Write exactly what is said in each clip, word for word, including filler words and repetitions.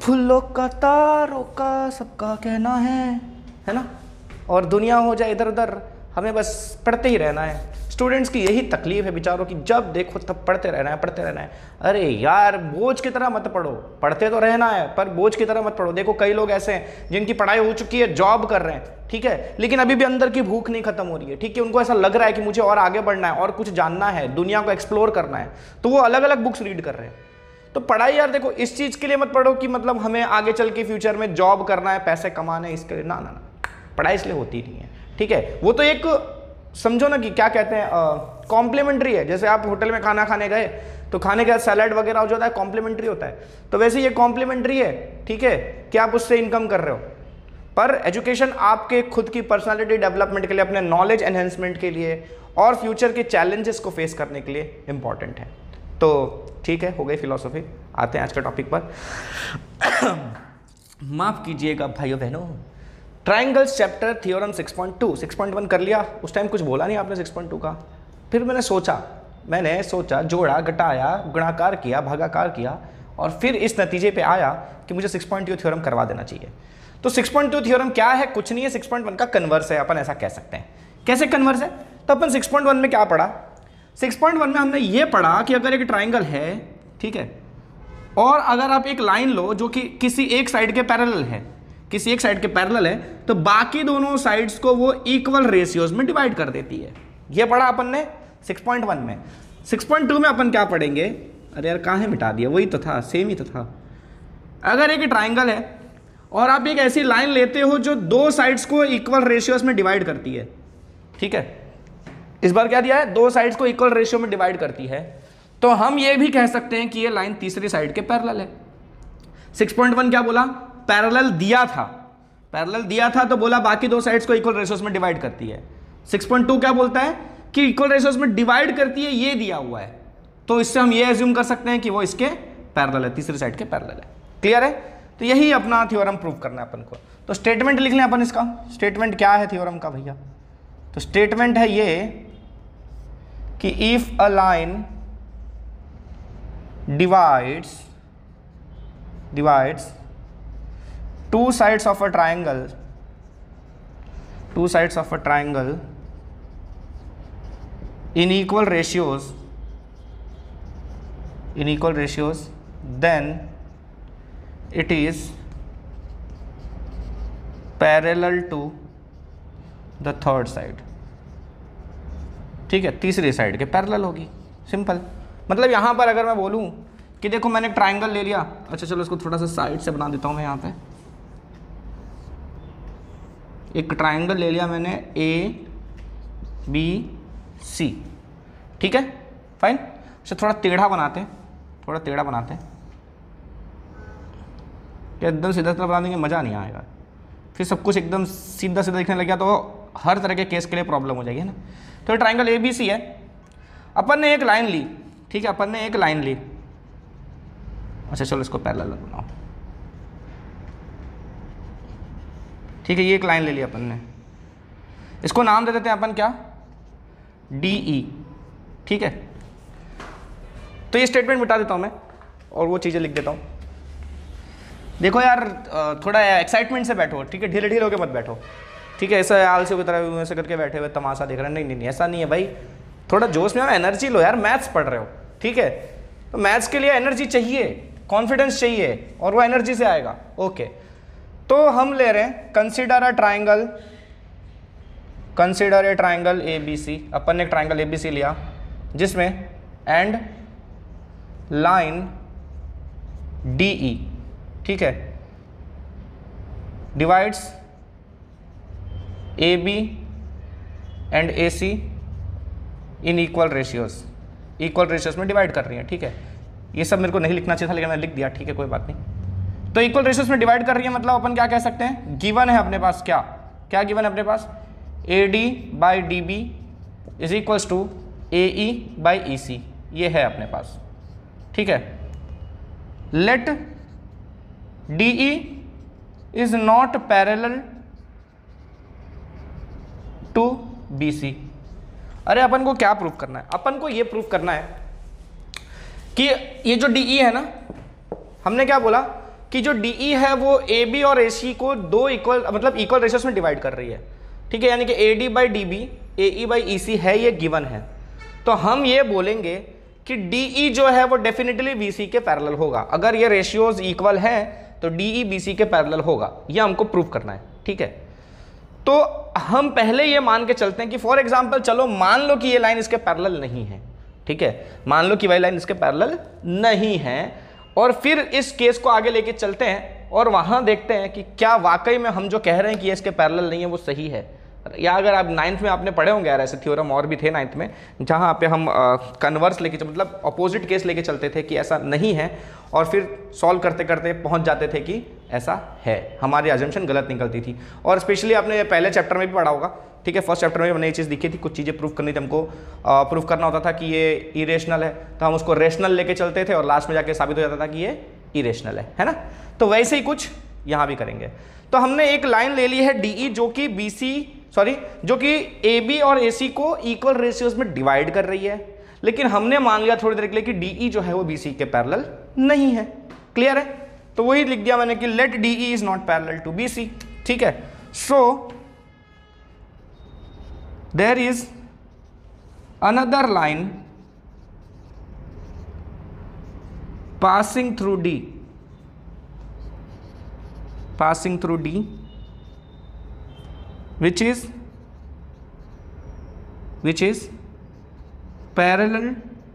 फूलों का तारों का सबका कहना है है ना, और दुनिया हो जाए इधर उधर, हमें बस पढ़ते ही रहना है। स्टूडेंट्स की यही तकलीफ है बेचारों की, जब देखो तब पढ़ते रहना है पढ़ते रहना है। अरे यार बोझ की तरह मत पढ़ो, पढ़ते तो रहना है पर बोझ की तरह मत पढ़ो। देखो कई लोग ऐसे हैं जिनकी पढ़ाई हो चुकी है, जॉब कर रहे हैं, ठीक है, लेकिन अभी भी अंदर की भूख नहीं खत्म हो रही है, ठीक है, उनको ऐसा लग रहा है कि मुझे और आगे बढ़ना है और कुछ जानना है, दुनिया को एक्सप्लोर करना है, तो वो अलग अलग बुक्स रीड कर रहे हैं। तो पढ़ाई यार देखो इस चीज के लिए मत पढ़ो कि मतलब हमें आगे चल के फ्यूचर में जॉब करना है, पैसे कमाने हैं, इसके लिए ना ना ना, पढ़ाई इसलिए होती नहीं है, ठीक है। वो तो एक समझो ना कि क्या कहते हैं, कॉम्प्लीमेंट्री है। जैसे आप होटल में खाना खाने गए तो खाने के साथ सैलड वगैरह हो जाता है, कॉम्प्लीमेंट्री होता है, तो वैसे ये कॉम्प्लीमेंट्री है, ठीक है, कि आप उससे इनकम कर रहे हो। पर एजुकेशन आपके खुद की पर्सनालिटी डेवलपमेंट के लिए, अपने नॉलेज एनहेंसमेंट के लिए और फ्यूचर के चैलेंजेस को फेस करने के लिए इंपॉर्टेंट है। तो ठीक है, हो गई फिलॉसफी, आते हैं आज के टॉपिक पर। माफ कीजिएगा भाइयों बहनों, triangles chapter theorem six point two, six point one कर लिया, उस टाइम कुछ बोला नहीं आपने सिक्स पॉइंट टू का। फिर मैंने सोचा मैंने सोचा जोड़ा घटाया गुणाकार किया भागाकार किया और फिर इस नतीजे पे आया कि मुझे सिक्स पॉइंट टू थ्योरम करवा देना चाहिए। तो सिक्स पॉइंट टू थ्योरम क्या है? कुछ नहीं है, सिक्स पॉइंट वन का कन्वर्स है, अपन ऐसा कह सकते हैं। कैसे कन्वर्स है? तो अपन सिक्स पॉइंट वन में क्या पढ़ा? सिक्स पॉइंट वन में हमने ये पढ़ा कि अगर एक ट्राइंगल है, ठीक है, और अगर आप एक लाइन लो जो कि किसी एक साइड के पैरेलल है, किसी एक साइड के पैरेलल है, तो बाकी दोनों साइड्स को वो इक्वल रेशियोज में डिवाइड कर देती है। ये पढ़ा अपन ने सिक्स पॉइंट वन में। सिक्स पॉइंट टू में अपन क्या पढ़ेंगे? अरे यार कहाँ मिटा दिया, वही तो था, सेम ही तो था। अगर एक ट्राइंगल है और आप एक ऐसी लाइन लेते हो जो दो साइड्स को इक्वल रेशियोज में डिवाइड करती है, ठीक है, इस बार क्या दिया है? दो साइड्स को इक्वल रेशियो में डिवाइड करती है, तो हम ये भी कह सकते हैं कि ये लाइन तीसरी साइड के पैरेलल है। सिक्स पॉइंट वन क्या बोला? पैरेलल दिया था, पैरेलल दिया था तो बोला बाकी दो साइड्स को इक्वल रेशियोज में डिवाइड करती है। सिक्स पॉइंट टू क्या बोलता है? कि इक्वल रेशियोज में डिवाइड करती है, ये दिया हुआ है, तो इससे हम ये एज्यूम कर सकते हैं कि वो इसके पैरेलल है, तीसरी साइड के पैरेलल है। क्लियर है? तो यही अपना थ्योरम प्रूव करना है अपन को। तो स्टेटमेंट लिख लें अपन इसका। स्टेटमेंट क्या है थ्योरम का भैया? तो स्टेटमेंट है ये कि if a line divides divides two sides of a triangle two sides of a triangle in equal ratios in equal ratios then it is parallel to the third side। ठीक है, तीसरी side के parallel होगी। Simple. मतलब यहां पर अगर मैं बोलूं कि देखो मैंने एक ट्राइंगल ले लिया, अच्छा चलो इसको थोड़ा सा साइड से बना देता हूं मैं। यहां पे एक ट्राइंगल ले लिया मैंने, ए बी सी, ठीक है, फाइन। अच्छा थोड़ा टेढ़ा बनाते हैं, थोड़ा टेढ़ा बनाते हैं, एकदम सीधा सीधा बना देंगे मज़ा नहीं आएगा, फिर सब कुछ एकदम सीधा सीधा दिखने लग गया तो हर तरह के केस के लिए प्रॉब्लम हो जाएगी, है ना। तो ट्राइंगल ए बी सी है, अपन ने एक लाइन ली, ठीक है, अपन ने एक लाइन ली। अच्छा चलो इसको पैरेलल बनाओ, ठीक है, ये एक लाइन ले ली अपन ने, इसको नाम दे देते हैं अपन क्या? डी ई, ठीक है। तो ये स्टेटमेंट मिटा देता हूं मैं और वो चीज़ें लिख देता हूं। देखो यार थोड़ा एक्साइटमेंट से बैठो, ठीक है, ढीले ढीले होकर मत बैठो, ठीक है, ऐसा आलसी की तरह ऐसे करके बैठे हुए तमाशा देख रहे हैं, नहीं नहीं नहीं ऐसा नहीं है भाई, थोड़ा जोश में एनर्जी लो यार, मैथ्स पढ़ रहे हो, ठीक है, तो मैथ्स के लिए एनर्जी चाहिए, कॉन्फिडेंस चाहिए, और वो एनर्जी से आएगा। ओके, तो हम ले रहे हैं consider a triangle, consider a triangle A B C. अपन ने एक ट्राइंगल ए बी सी लिया जिसमें एंड लाइन डी ई, ठीक है, divides A B and A C in equal ratios, equal ratios में डिवाइड कर रही है, ठीक है। ये सब मेरे को नहीं लिखना चाहिए था लेकिन मैंने लिख दिया, ठीक है, कोई बात नहीं। तो इक्वल रेशियोज में डिवाइड कर रही है, मतलब अपन क्या कह सकते हैं? गिवन है अपने पास, क्या क्या गिवन है अपने पास? A D by D B is equals to A E by E C, ये है अपने पास, ठीक है। Let D E is not parallel to B C. अरे अपन को क्या प्रूफ करना है? अपन को ये प्रूफ करना है कि ये जो डी ई है ना, हमने क्या बोला? कि जो डी ई है वो ए बी और ए सी को दो इक्वल मतलब इक्वल रेशियोस में डिवाइड कर रही है, ठीक है, यानी कि A D by D B A E by E C है, ये गिवन है। तो हम ये बोलेंगे कि डी ई जो है वो डेफिनेटली बी सी के पैरेलल होगा। अगर ये रेशियोज इक्वल हैं तो डी ई बी सी के पैरेलल होगा, ये हमको प्रूव करना है, ठीक है। तो हम पहले ये मान के चलते हैं कि फॉर एग्जाम्पल चलो मान लो कि ये लाइन इसके पैरेलल नहीं है, ठीक है, मान लो कि वही लाइन इसके पैरेलल नहीं है, और फिर इस केस को आगे लेके चलते हैं और वहां देखते हैं कि क्या वाकई में हम जो कह रहे हैं कि ये इसके पैरेलल नहीं है वो सही है। या अगर आप नाइन्थ में आपने पढ़े होंगे यार ऐसे थ्योरम और भी थे नाइन्थ में, जहाँ पे हम कन्वर्स लेके मतलब अपोजिट केस लेके चलते थे कि ऐसा नहीं है, और फिर सॉल्व करते करते पहुंच जाते थे कि ऐसा है, हमारी अजम्पशन गलत निकलती थी। और स्पेशली आपने पहले चैप्टर में भी पढ़ा होगा, ठीक है, फर्स्ट चैप्टर में हमने ये चीज़ दिखी थी, कुछ चीज़ें प्रूफ करनी थी हमको, प्रूफ करना होता था कि ये इरेशनल है तो हम उसको रेशनल लेके चलते थे और लास्ट में जाके साबित हो जाता था कि ये इरेशनल है, है ना। तो वैसे ही कुछ यहाँ भी करेंगे। तो हमने एक लाइन ले ली है डी ई जो कि बी सी सॉरी जो कि ए बी और ए सी को इक्वल रेशियोज में डिवाइड कर रही है, लेकिन हमने मान लिया थोड़ी देर के लिए कि डी ई जो है वो बी सी के पैरेलल नहीं है। क्लियर है? तो वही लिख दिया मैंने कि let D E is not parallel to B C, ठीक है। So there is another line passing through D, passing through D, which is which is parallel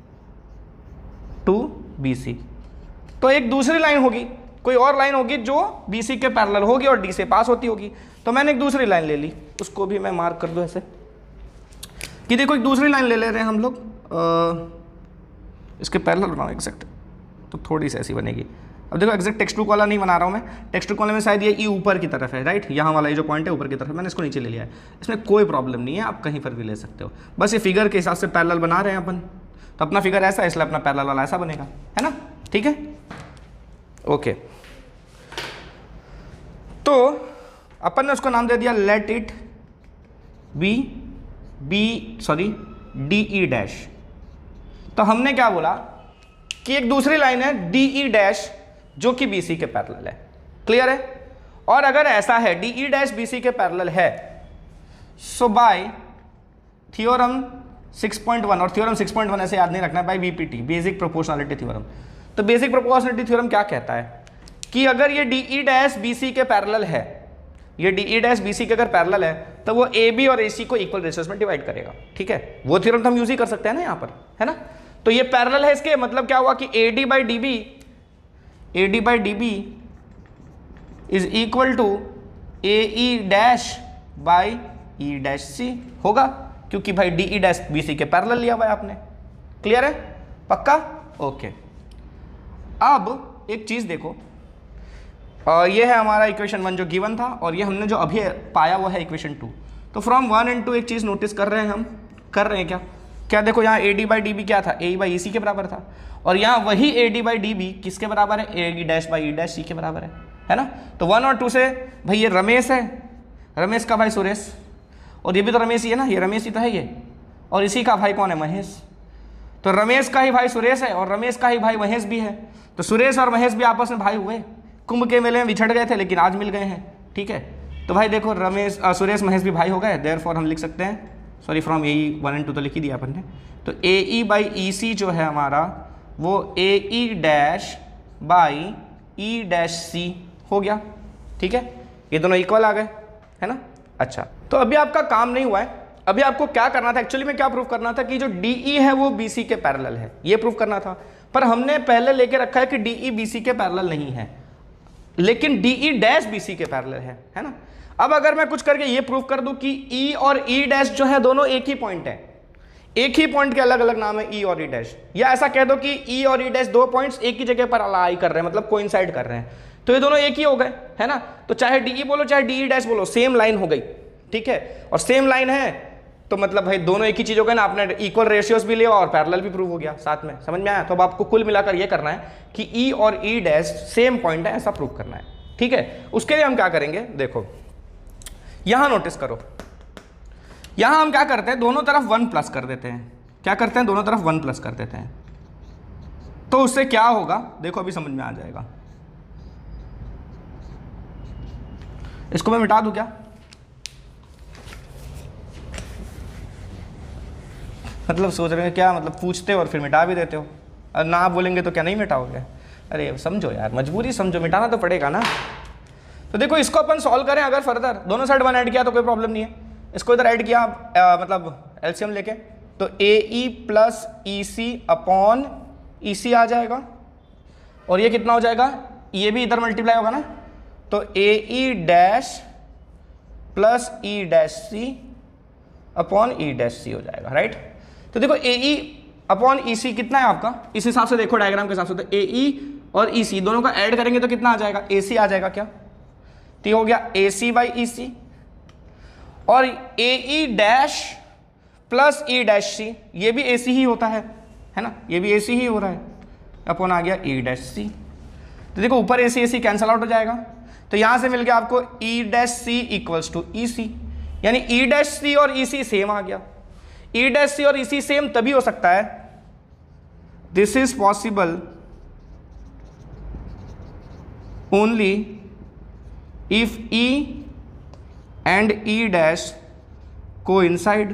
to B C। तो एक दूसरी लाइन होगी, कोई और लाइन होगी जो B C के पैरेलल होगी और D से पास होती होगी। तो मैंने एक दूसरी लाइन ले ली, उसको भी मैं मार्क कर दूं ऐसे कि देखो एक दूसरी लाइन ले ले रहे हैं हम लोग, इसके पैरेलल बनाओ एग्जैक्ट, तो थोड़ी सी ऐसी बनेगी। अब देखो एग्जैक्ट टेक्स्ट बुक वाला नहीं बना रहा हूँ मैं, टेक्स्ट बुक वाले में शायद ये ई ऊपर की तरफ है, राइट, यहाँ वाला ये जो पॉइंट है ऊपर की तरफ है, मैंने इसको नीचे ले लिया है। इसमें कोई प्रॉब्लम नहीं है, आप कहीं पर भी ले सकते हो, बस ये फिगर के हिसाब से पैरेलल बना रहे हैं अपन। तो अपना फिगर ऐसा है इसलिए अपना पैरेलल वाला ऐसा बनेगा, है ना, ठीक है, ओके। तो अपन ने उसको नाम दे दिया let it be B sorry D E dash. तो हमने क्या बोला कि एक दूसरी लाइन है डी ई डैश जो कि बी सी के पैरेलल है। क्लियर है? और अगर ऐसा है D E dash B C के पैरेलल है, so by theorem six point one, और थ्योरम सिक्स पॉइंट वन ऐसे याद नहीं रखना है, by B P T, basic proportionality theorem. तो बेसिक प्रोपोर्शनलिटी थ्योरम क्या कहता है कि अगर ये D E dash B C के पैरेलल है, ये D E dash B C के अगर पैरेलल है तो वो ए बी और ए सी को इक्वल रेशियोज में डिवाइड करेगा, ठीक है। वो थ्योरम तो हम यूज ही कर सकते हैं ना यहाँ पर, है ना। तो ये पैरेलल है, इसके मतलब क्या हुआ कि A D by D B A D by D B is equal to A E dash by E dash C होगा, क्योंकि भाई D E dash B C के पैरेलल लिया हुआ है आपने। क्लियर है? पक्का? ओके। अब एक चीज देखो, आ, ये है हमारा इक्वेशन वन जो गिवन था, और ये हमने जो अभी पाया वो है इक्वेशन टू। तो फ्रॉम वन एंड टू एक चीज नोटिस कर रहे हैं हम, कर रहे हैं क्या क्या देखो यहाँ A D by D B क्या था, ए बाई ई सी के बराबर था, और यहाँ वही A D by D B किसके बराबर है, A D dash by E dash C के बराबर है, है ना। तो वन और टू से भाई ये रमेश है, रमेश का भाई सुरेश, और ये भी तो रमेश ही है ना, ये रमेश ही तो है ये, और इसी का भाई कौन है, महेश। तो रमेश का ही भाई सुरेश है और रमेश का ही भाई महेश भी है। तो सुरेश और महेश भी आपस में भाई हुए, कुंभ के मेले में बिछड़ गए थे लेकिन आज मिल गए हैं, ठीक है। तो भाई देखो रमेश सुरेश महेश भी भाई हो गए, देयरफॉर हम लिख सकते हैं, sorry from A E one and two तो लिख ही दिया अपन ने। तो ए ई बाई ई सी जो है हमारा वो A E dash by E dash C हो गया, ठीक है। ये दोनों इक्वल आ गए, है ना। अच्छा, तो अभी आपका काम नहीं हुआ है, अभी आपको क्या करना था, एक्चुअली में क्या प्रूफ करना था कि जो डी ई है वो बी सी के पैरेलल है, ये प्रूफ करना था। पर हमने पहले लेके रखा है कि डी ई बी सी के पैरेलल नहीं है, लेकिन D E dash B C के पैरेलल है, है ना। अब अगर मैं कुछ करके ये प्रूफ कर दूं कि ई और ई डैश जो है दोनों एक ही पॉइंट है, एक ही पॉइंट के अलग अलग नाम है ई और ई डैश, या ऐसा कह दो कि ई और ई डैश दो पॉइंट्स एक ही जगह पर अलाई कर रहे हैं, मतलब कोइंसाइड कर रहे हैं, तो ये दोनों एक ही हो गए, है ना। तो चाहे डी ई बोलो चाहे डी ई डैश बोलो, सेम लाइन हो गई, ठीक है। और सेम लाइन है तो मतलब भाई दोनों एक ही चीज हो गए ना, आपने इक्वल रेशियोज भी लिया और पैरेलल भी प्रूव हो गया साथ में, समझ में आया। तो अब आपको कुल मिलाकर ये करना है कि ई और ई डैश सेम पॉइंट है, ऐसा प्रूव करना है, ठीक है। उसके लिए हम क्या करेंगे, देखो यहां नोटिस करो, यहां हम क्या करते हैं, दोनों तरफ वन प्लस कर देते हैं। क्या करते हैं, दोनों तरफ वन प्लस कर देते हैं। तो उससे क्या होगा देखो, अभी समझ में आ जाएगा। इसको मैं मिटा दूं क्या? मतलब सोच रहे हैं क्या, मतलब पूछते हो और फिर मिटा भी देते हो, और ना आप बोलेंगे तो क्या नहीं मिटाओगे? अरे समझो यार, मजबूरी समझो, मिटाना तो पड़ेगा ना। तो देखो इसको अपन सॉल्व करें अगर फर्दर, दोनों साइड वन ऐड किया तो कोई प्रॉब्लम नहीं है। इसको इधर ऐड किया आ, मतलब एलसीएम लेके, तो A E plus E C upon ई सी आ जाएगा, और ये कितना हो जाएगा, ये भी इधर मल्टीप्लाई होगा ना, तो A E dash plus E dash C upon E dash C हो जाएगा, राइट। तो देखो ए ई अपॉन ई सी कितना है आपका, इस हिसाब से देखो डायग्राम के हिसाब से, तो ए ई और ई सी दोनों का ऐड करेंगे तो कितना आ जाएगा, ए सी आ जाएगा क्या, तो ये हो गया ए सी बाई ई सी, और A E dash plus E dash C, ये भी ए सी ही होता है, है ना, ये भी ए सी ही हो रहा है, अपॉन आ गया ई डैश सी। तो देखो ऊपर ए सी ए सी कैंसल आउट हो जाएगा, तो यहां से मिल गया आपको E dash C equals to E C, यानी ई डैश सी और ई सी सेम आ गया। ई डैश सी और ई सी सेम तभी हो सकता है, this is possible only if E and E dash coincide.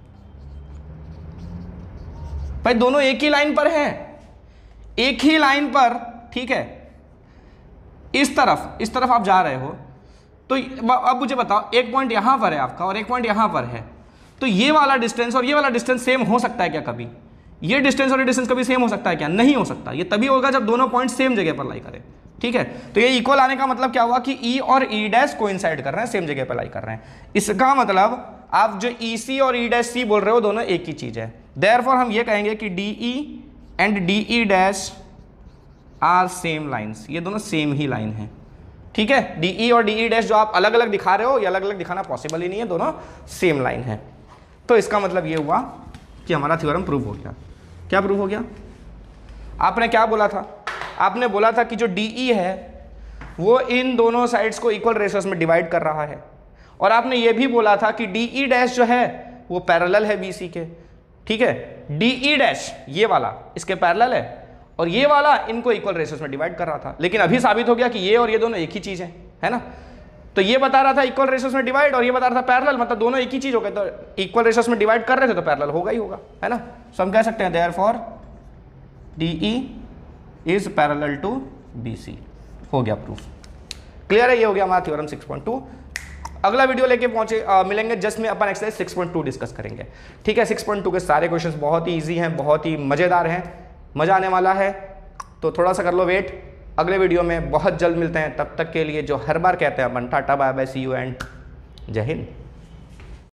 भाई दोनों एक ही लाइन पर हैं, एक ही लाइन पर, ठीक है, इस तरफ इस तरफ आप जा रहे हो, तो अब मुझे बताओ एक पॉइंट यहां पर है आपका और एक पॉइंट यहां पर है, तो ये वाला डिस्टेंस और ये वाला डिस्टेंस सेम हो सकता है क्या कभी? ये डिस्टेंस और ये डिस्टेंस कभी सेम हो सकता है क्या? नहीं हो सकता। ये तभी होगा जब दोनों पॉइंट सेम जगह पर लाई करें, ठीक है। तो ये इक्वल आने का मतलब क्या हुआ कि ई और ई डैश कोइंसाइड कर रहे हैं, सेम जगह पर लाई कर रहे हैं। इसका मतलब आप जो ई सी और ई डैश सी बोल रहे हो दोनों एक ही चीज है। देयरफॉर हम ये कहेंगे कि D E and D E dash are same lines, ये दोनों सेम ही लाइन है, ठीक है। डी ई और डी ई डैश जो आप अलग अलग दिखा रहे हो, ये अलग अलग दिखाना पॉसिबल ही नहीं है, दोनों सेम लाइन है। तो इसका मतलब ये हुआ कि हमारा थ्योरम प्रूव हो गया। क्या प्रूव हो गया? आपने क्या बोला था? आपने बोला था कि जो डी ई है वो इन दोनों साइड्स को इक्वल रेशियोस में डिवाइड कर रहा है, और आपने ये भी बोला था कि डी ई डैश जो है वो पैरेलल है बी सी के, ठीक है। डी ई डैश ये वाला इसके पैरेलल है, और ये वाला इनको इक्वल रेशियोस में डिवाइड कर रहा था, लेकिन अभी साबित हो गया कि ये और ये दोनों एक ही चीज है, है ना। तो ये बता रहा था इक्वल रेशियोस में डिवाइड, और ये बता रहा था पैरेलल, मतलब दोनों एक ही चीज हो गए, तो इक्वल रेशियोस में डिवाइड कर रहे थे तो पैरेलल होगा ही होगा, है ना। सो हम कह सकते हैं therefore D E is parallel to B C. हो गया प्रूफ, क्लियर है। ये हो गया हमारा थ्योरम सिक्स पॉइंट टू। अगला वीडियो लेके पहुंचे आ, मिलेंगे जिसमें अपन exercise six point two discuss करेंगे, ठीक है। सिक्स पॉइंट टू के सारे क्वेश्चंस बहुत ही इजी हैं, बहुत ही मजेदार हैं, मजा आने वाला है, तो थोड़ा सा कर लो वेट। अगले वीडियो में बहुत जल्द मिलते हैं, तब तक के लिए जो हर बार कहते हैं अपन, tata bye bye see you and जय हिंद।